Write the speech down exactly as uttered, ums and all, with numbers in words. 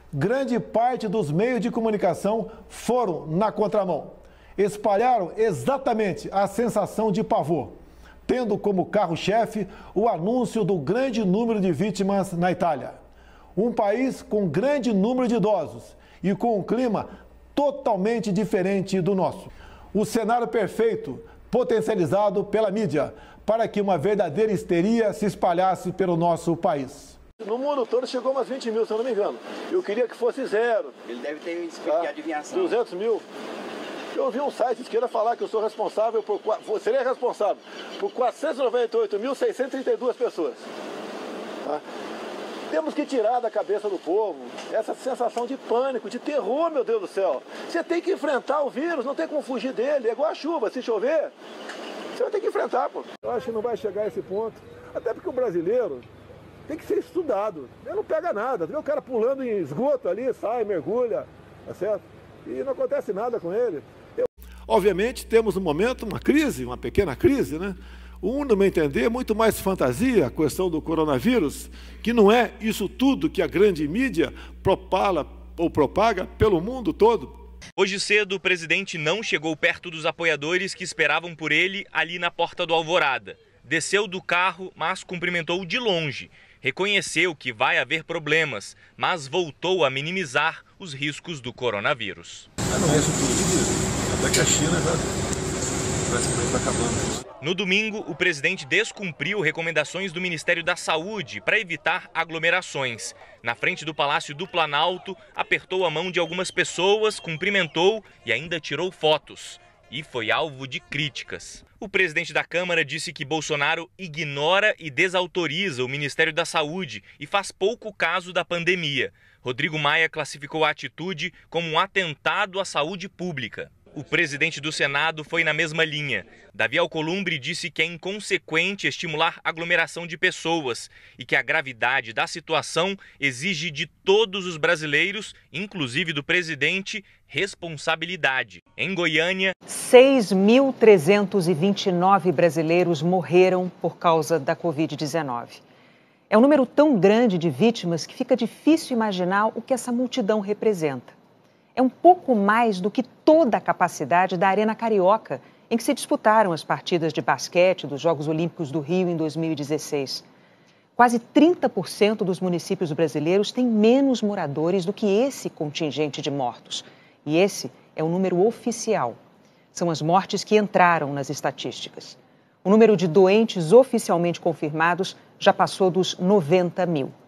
grande parte dos meios de comunicação foram na contramão. Espalharam exatamente a sensação de pavor, tendo como carro-chefe o anúncio do grande número de vítimas na Itália. Um país com grande número de idosos e com um clima totalmente diferente do nosso. O cenário perfeito, potencializado pela mídia, para que uma verdadeira histeria se espalhasse pelo nosso país. No mundo todo chegou umas vinte mil, se eu não me engano. Eu queria que fosse zero. Ele deve ter um espírito de adivinhação. duzentos mil. Eu ouvi um site de esquerda falar que eu sou responsável por... Seria responsável por quatrocentos e noventa e oito mil, seiscentos e trinta e duas pessoas. Tá? Temos que tirar da cabeça do povo essa sensação de pânico, de terror, meu Deus do céu. Você tem que enfrentar o vírus, não tem como fugir dele. É igual a chuva, se chover, você vai ter que enfrentar, pô. Eu acho que não vai chegar a esse ponto. Até porque o brasileiro tem que ser estudado. Ele não pega nada. Vê o cara pulando em esgoto ali, sai, mergulha, tá certo? E não acontece nada com ele. Eu... Obviamente, temos no momento uma crise, uma pequena crise, né? Um, no meu entender, é muito mais fantasia a questão do coronavírus, que não é isso tudo que a grande mídia propala ou propaga pelo mundo todo. Hoje cedo, o presidente não chegou perto dos apoiadores que esperavam por ele ali na porta do Alvorada. Desceu do carro, mas cumprimentou de longe. Reconheceu que vai haver problemas, mas voltou a minimizar os riscos do coronavírus. Ah, não é isso tudo, até que a China já parece que está acabando. No domingo, o presidente descumpriu recomendações do Ministério da Saúde para evitar aglomerações. Na frente do Palácio do Planalto, apertou a mão de algumas pessoas, cumprimentou e ainda tirou fotos. E foi alvo de críticas. O presidente da Câmara disse que Bolsonaro ignora e desautoriza o Ministério da Saúde e faz pouco caso da pandemia. Rodrigo Maia classificou a atitude como um atentado à saúde pública. O presidente do Senado foi na mesma linha. Davi Alcolumbre disse que é inconsequente estimular aglomeração de pessoas e que a gravidade da situação exige de todos os brasileiros, inclusive do presidente, responsabilidade. Em Goiânia, seis mil trezentos e vinte e nove brasileiros morreram por causa da covid dezenove. É um número tão grande de vítimas que fica difícil imaginar o que essa multidão representa. É um pouco mais do que toda a capacidade da Arena Carioca, em que se disputaram as partidas de basquete dos Jogos Olímpicos do Rio em dois mil e dezesseis. Quase trinta por cento dos municípios brasileiros têm menos moradores do que esse contingente de mortos. E esse é o número oficial. São as mortes que entraram nas estatísticas. O número de doentes oficialmente confirmados já passou dos noventa mil.